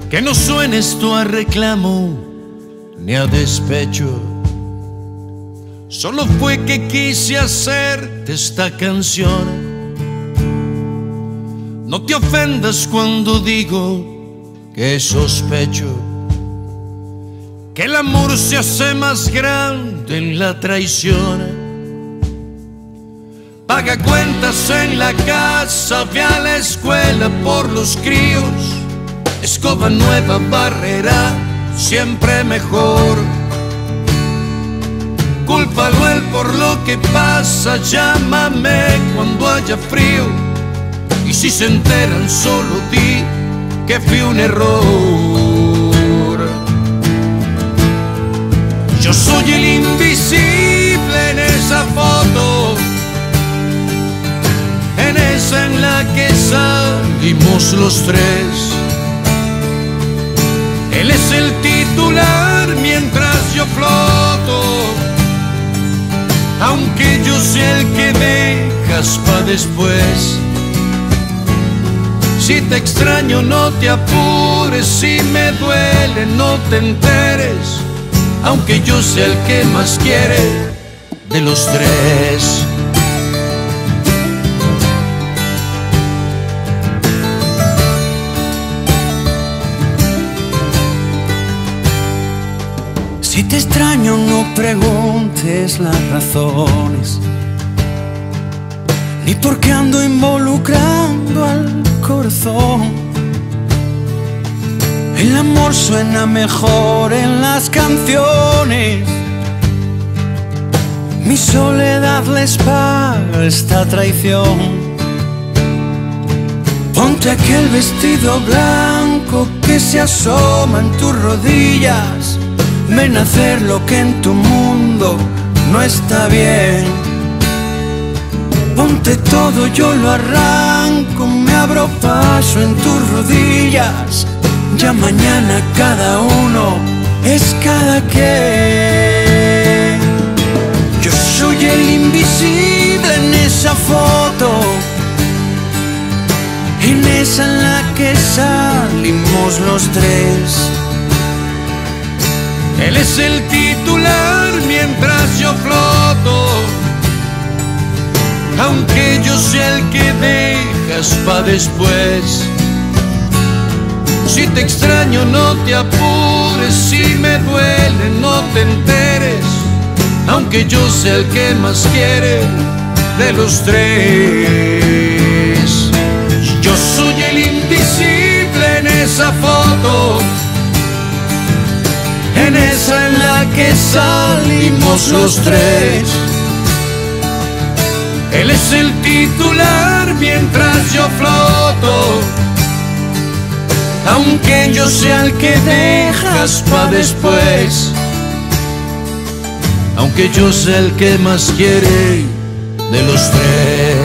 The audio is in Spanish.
Que no suene esto a reclamo ni a despecho. Solo fue que quise hacerte esta canción. No te ofendas cuando digo que sospecho que el amor se hace más grande en la traición. Paga cuentas en la casa, ve a la escuela por los críos. Escoba nueva, barrera, siempre mejor. Cúlpalo él por lo que pasa, llámame cuando haya frío. Y si se enteran solo di que fui un error. Yo soy el invisible en esa foto, en esa en la que salimos los tres. Él es el titular mientras yo floto, aunque yo sea el que dejas pa' después. Si te extraño no te apures, si me duele no te enteres, aunque yo sea el que más quiere de los tres. Si te extraño no preguntes las razones, ni por qué ando involucrando al corazón. El amor suena mejor en las canciones, mi soledad les paga esta traición. Ponte aquel vestido blanco que se asoma en tus rodillas. Ven a hacer lo que en tu mundo no está bien. Ponte todo, yo lo arranco, me abro paso en tus rodillas. Ya mañana cada uno es cada quien. Yo soy el invisible en esa foto, en esa en la que salimos los tres. Él es el titular mientras yo floto, aunque yo sea el que dejas pa' después. Si te extraño no te apures, si me duele no te enteres, aunque yo sea el que más quiere de los tres. Yo soy el invisible en esa foto, en esa en la que salimos los tres. Él es el titular mientras yo floto, aunque yo sea el que dejas pa' después, aunque yo sea el que más quiere de los tres.